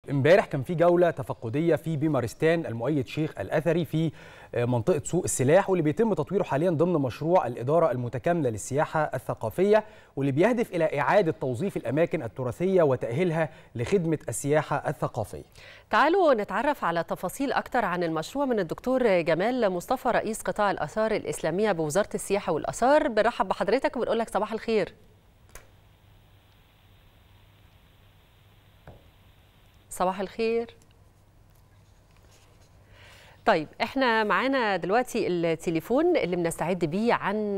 امبارح كان في جولة تفقدية في بيمارستان المؤيد شيخ الأثري في منطقة سوق السلاح، واللي بيتم تطويره حاليا ضمن مشروع الإدارة المتكاملة للسياحة الثقافية، واللي بيهدف إلى إعادة توظيف الأماكن التراثية وتأهيلها لخدمة السياحة الثقافية. تعالوا نتعرف على تفاصيل أكتر عن المشروع من الدكتور جمال مصطفى، رئيس قطاع الآثار الإسلامية بوزارة السياحة والآثار. بنرحب بحضرتك وبنقول لك صباح الخير. صباح الخير. طيب احنا معانا دلوقتي التليفون اللي بنستعد بيه عن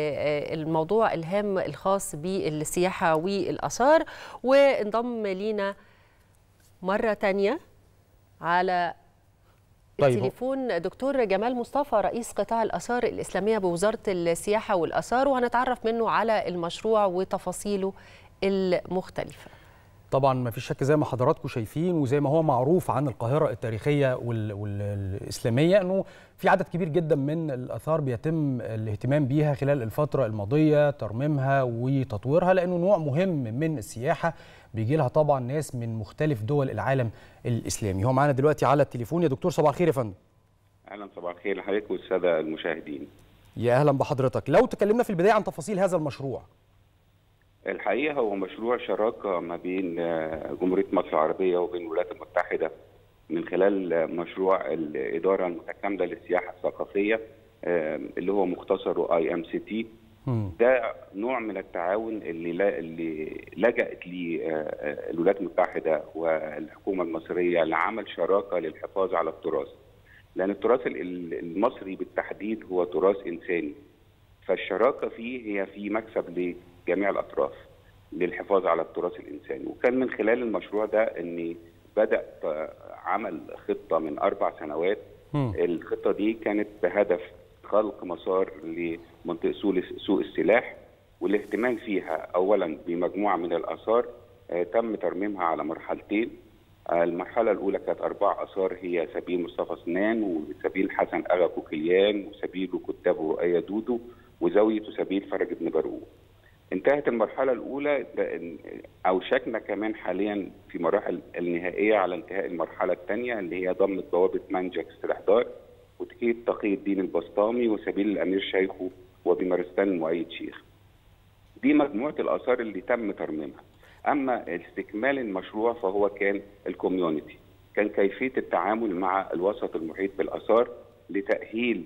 الموضوع الهام الخاص بالسياحة والآثار، وانضم لينا مرة تانية على التليفون دكتور جمال مصطفى، رئيس قطاع الآثار الإسلامية بوزارة السياحة والآثار، وهنتعرف منه على المشروع وتفاصيله المختلفة. طبعا ما فيش شك زي ما حضراتكم شايفين وزي ما هو معروف عن القاهرة التاريخية والإسلامية أنه في عدد كبير جدا من الآثار بيتم الاهتمام بيها خلال الفترة الماضية، ترميمها وتطويرها، لأنه نوع مهم من السياحة بيجي لها طبعا ناس من مختلف دول العالم الإسلامي. هو معانا دلوقتي على التليفون. يا دكتور صباح الخير يا فندم. أهلا، صباح الخير لحضرتك والسادة المشاهدين. يا أهلا بحضرتك. لو تكلمنا في البداية عن تفاصيل هذا المشروع. الحقيقة هو مشروع شراكة ما بين جمهورية مصر العربية وبين الولايات المتحدة من خلال مشروع الإدارة المتكاملة للسياحة الثقافية اللي هو مختصره IMCT. ده نوع من التعاون اللي لجأت ليه الولايات المتحدة والحكومة المصرية لعمل شراكة للحفاظ على التراث، لأن التراث المصري بالتحديد هو تراث إنساني، فالشراكة فيه هي في مكسب جميع الأطراف للحفاظ على التراث الإنساني. وكان من خلال المشروع ده أن بدأ عمل خطة من 4 سنوات. الخطة دي كانت بهدف خلق مسار لمنطقة سوق السلاح، والاهتمام فيها أولا بمجموعة من الآثار تم ترميمها على مرحلتين. المرحلة الأولى كانت 4 آثار، هي سبيل مصطفى سنان، وسبيل حسن أغا كوكليان، وسبيل وكتاب رؤية دودو، وزاوية وسبيل فرج بن برقوق. انتهت المرحلة الأولى، أوشكنا كمان حاليا في مراحل النهائية على انتهاء المرحلة الثانية اللي هي ضمت بوابة منجك السلاحدار وتكية تقي الدين البسطامي وسبيل الأمير شيخو وبيمارستان المؤيد شيخ. دي مجموعة الآثار اللي تم ترميمها. أما استكمال المشروع فهو كان الكوميونتي، كان كيفية التعامل مع الوسط المحيط بالآثار لتأهيل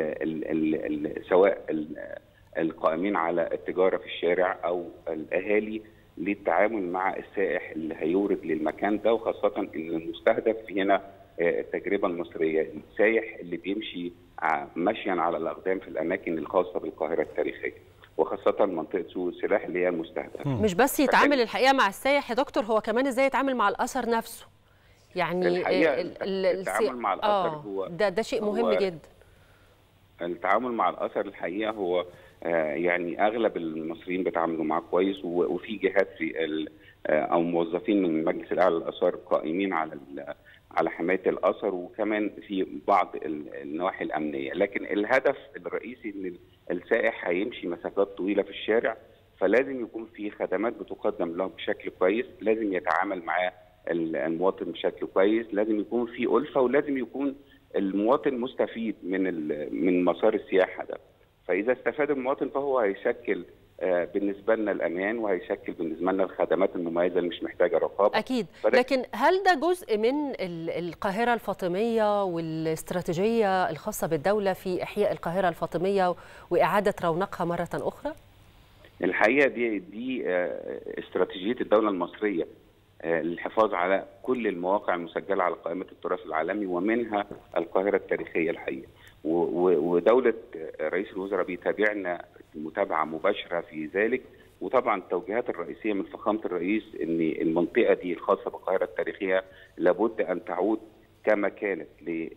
سواء القائمين على التجارة في الشارع أو الأهالي للتعامل مع السائح اللي هيورد للمكان ده، وخاصة إن المستهدف هنا التجربة المصرية، السائح اللي بيمشي مشيا على الأقدام في الأماكن الخاصة بالقاهرة التاريخية، وخاصة منطقة سوق السلاح اللي هي المستهدفة. مش بس يتعامل الحقيقة مع السائح يا دكتور، هو كمان إزاي يتعامل مع الأثر نفسه. يعني التعامل مع الأثر هو ده شيء مهم جدا. التعامل مع الأثر الحقيقة هو يعني أغلب المصريين بيتعاملوا معاه كويس، وفي جهات في أو موظفين من المجلس الأعلى للآثار قائمين على حماية الأثر، وكمان في بعض النواحي الأمنية. لكن الهدف الرئيسي إن السائح هيمشي مسافات طويلة في الشارع، فلازم يكون في خدمات بتقدم له بشكل كويس، لازم يتعامل معاه المواطن بشكل كويس، لازم يكون في ألفة، ولازم يكون المواطن مستفيد من مسار السياحة ده. فإذا استفاد المواطن فهو هيشكل بالنسبة لنا الأمان، وهيشكل بالنسبة لنا الخدمات المميزة اللي مش محتاجة رقابة. أكيد، لكن هل ده جزء من القاهرة الفاطمية والاستراتيجية الخاصة بالدولة في إحياء القاهرة الفاطمية وإعادة رونقها مرة أخرى؟ الحقيقة دي استراتيجية الدولة المصرية للحفاظ على كل المواقع المسجلة على قائمة التراث العالمي، ومنها القاهرة التاريخية الحقيقة. ودولة رئيس الوزراء بيتابعنا متابعة مباشرة في ذلك، وطبعا التوجيهات الرئيسية من فخامة الرئيس ان المنطقة دي الخاصة بالقاهرة التاريخية لابد ان تعود كما كانت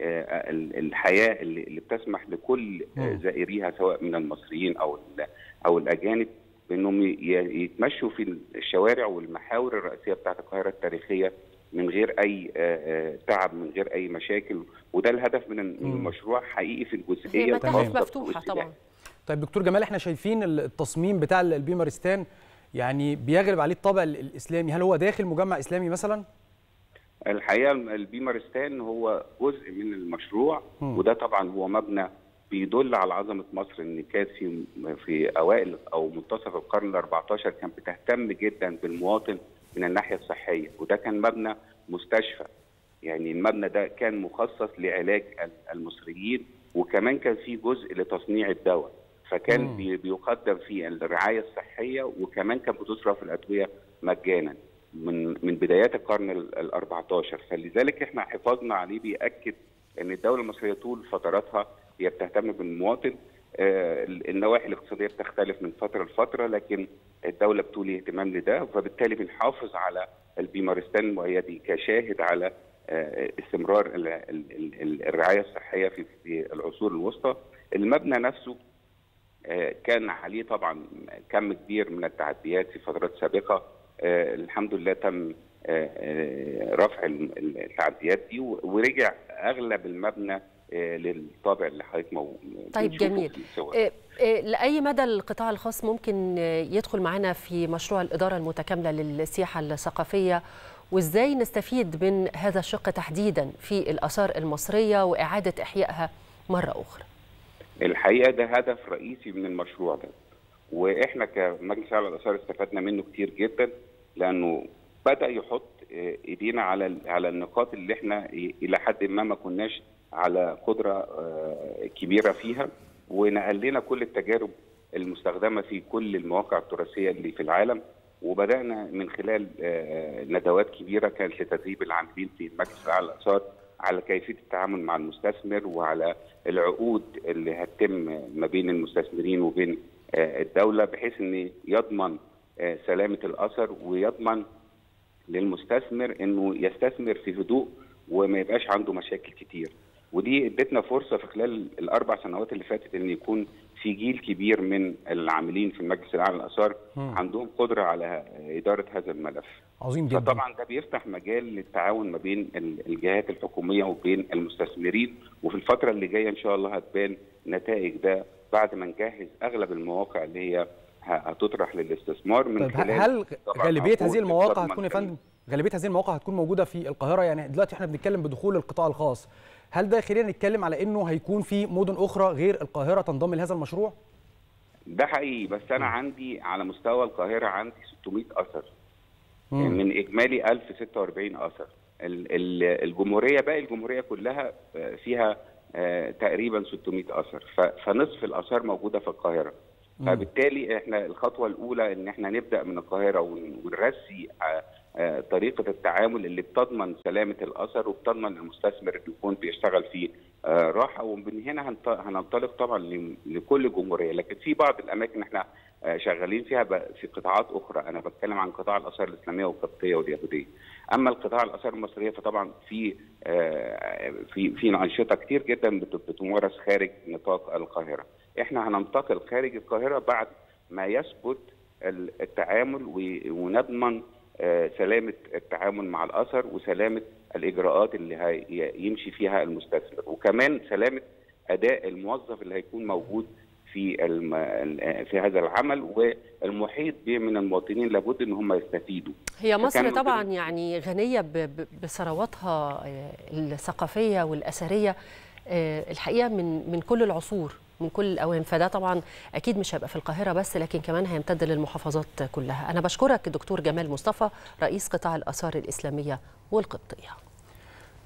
للحياة اللي بتسمح لكل زائريها سواء من المصريين او الاجانب بانهم يتمشوا في الشوارع والمحاور الرئيسية بتاعت القاهرة التاريخية من غير اي تعب، من غير اي مشاكل. وده الهدف من المشروع حقيقي في الجزئيه. هي متاحف مفتوحه طبعا. طيب دكتور جمال، احنا شايفين التصميم بتاع البيمارستان يعني بيغلب عليه الطابع الاسلامي، هل هو داخل مجمع اسلامي مثلا؟ الحقيقه البيمارستان هو جزء من المشروع، وده طبعا هو مبنى بيدل على عظمه مصر، ان كانت في اوائل او منتصف القرن ال14 كان بتهتم جدا بالمواطن من الناحيه الصحيه، وده كان مبنى مستشفى. يعني المبنى ده كان مخصص لعلاج المصريين، وكمان كان فيه جزء لتصنيع الدواء، فكان بيقدم فيه الرعايه الصحيه، وكمان كان بتصرف الادويه مجانا من بدايات القرن ال14. فلذلك احنا حفاظنا عليه بيأكد ان الدوله المصريه طول فتراتها هي بتهتم بالمواطن. النواحي الاقتصاديه بتختلف من فتره لفتره، لكن الدوله بتولي اهتمام لده، فبالتالي بنحافظ على البيمارستان المؤيدي كشاهد على استمرار الرعايه الصحيه في العصور الوسطى. المبنى نفسه كان عليه طبعا كم كبير من التعديات في فترات سابقه. الحمد لله تم رفع التعديات دي، ورجع اغلب المبنى للطابع اللي حضرتك طيب جميل. لأي مدى القطاع الخاص ممكن يدخل معنا في مشروع الإدارة المتكاملة للسياحة الثقافية، وإزاي نستفيد من هذا الشق تحديدا في الآثار المصرية وإعادة إحيائها مرة أخرى؟ الحقيقة ده هدف رئيسي من المشروع ده، وإحنا كمجلس على الآثار استفدنا منه كتير جدا، لأنه بدأ يحط إيدينا على النقاط اللي إحنا إلى حد ما كناش على قدرة كبيرة فيها، ونقل لنا كل التجارب المستخدمة في كل المواقع التراثية اللي في العالم. وبدأنا من خلال ندوات كبيرة كانت لتدريب العاملين في المجلس الأعلى للآثار على كيفية التعامل مع المستثمر، وعلى العقود اللي هتتم ما بين المستثمرين وبين الدولة، بحيث أن يضمن سلامة الأثر، ويضمن للمستثمر أنه يستثمر في هدوء وما يبقاش عنده مشاكل كتير. ودي ادتنا فرصه في خلال ال4 سنوات اللي فاتت ان يكون في جيل كبير من العاملين في المجلس الاعلى للآثار عندهم قدره على اداره هذا الملف. عظيم جدا. فطبعا ده بيفتح مجال للتعاون ما بين الجهات الحكوميه وبين المستثمرين، وفي الفتره اللي جايه ان شاء الله هتبان نتائج ده بعد ما نجهز اغلب المواقع اللي هي هتطرح للاستثمار. من خلال هل غالبيه هذه المواقع هتكون يا فندم، غالبيه هذه المواقع هتكون موجوده في القاهره؟ يعني دلوقتي احنا بنتكلم بدخول القطاع الخاص، هل ده خلينا نتكلم على انه هيكون في مدن اخرى غير القاهره تنضم لهذا المشروع؟ ده حقيقي، بس انا عندي على مستوى القاهره عندي 600 اثر من اجمالي 1046 اثر. الجمهوريه باقي الجمهوريه كلها فيها تقريبا 600 اثر، فنصف الاثار موجوده في القاهره. فبالتالي احنا الخطوه الاولى ان احنا نبدا من القاهره ونرسي طريقه التعامل اللي بتضمن سلامه الاثر وبتضمن المستثمر اللي يكون بيشتغل فيه راحه، ومن هنا هننطلق طبعا لكل الجمهوريه. لكن في بعض الاماكن احنا شغالين فيها في قطاعات اخرى، انا بتكلم عن قطاع الاثار الاسلاميه والقبطيه واليهوديه. اما القطاع الاثار المصريه فطبعا في انشطه كتير جدا بتمارس خارج نطاق القاهره. احنا هننتقل خارج القاهره بعد ما يثبت التعامل ونضمن سلامه التعامل مع الاثر وسلامه الاجراءات اللي هيمشي فيها المستثمر، وكمان سلامه اداء الموظف اللي هيكون موجود في هذا العمل، والمحيط به من المواطنين لابد ان هم يستفيدوا. هي مصر طبعا يعني غنيه بثرواتها الثقافيه والاثريه الحقيقه من كل العصور، من كل الأوان، فده طبعا أكيد مش هيبقى في القاهرة بس، لكن كمان هيمتد للمحافظات كلها. أنا بشكرك الدكتور جمال مصطفى، رئيس قطاع الآثار الإسلامية والقبطية.